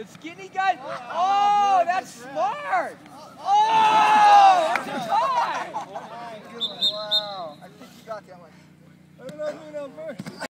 skinny guy? Oh, that's smart. Oh, that's a tie. Wow. I think you got that one. I don't know who knows first.